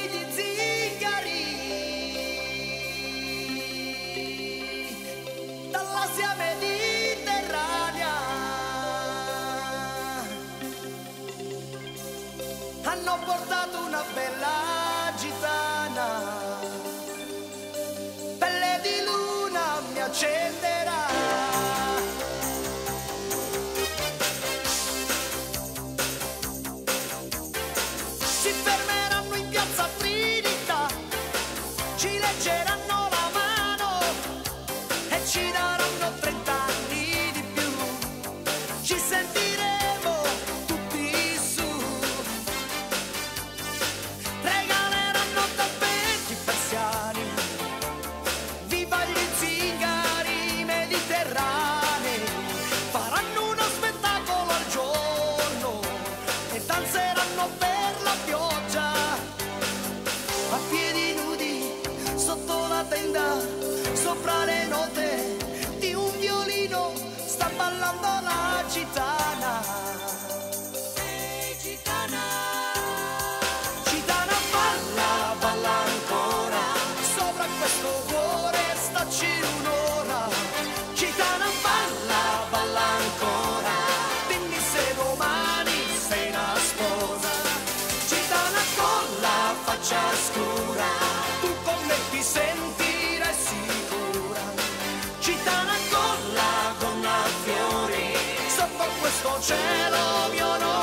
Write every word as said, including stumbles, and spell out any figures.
di zingari dall'Asia mediterranea hanno portato una bella gitana, pelle di luna mi accenderà. Si fermeranno in piazza Trinità, ci leggeranno la mano e ci daranno trent'anni di più. Ci sentiremo tutti su, regaleranno tappeti persiani, viva gli zingari mediterranei. Faranno uno spettacolo al giorno e danzeranno per la pioggia, a piedi nudi sotto la tenda, sopra le note di un violino sta ballando la gitana. Ehi gitana, gitana balla, balla ancora, sopra questo cuore staci un'ora. Gitana balla, balla ancora, dimmi se domani sei una sposa. Gitana con la faccia scura, tu con me ti sentirai sicura. Gitana con la gonna a fiori, sotto questo cielo mio non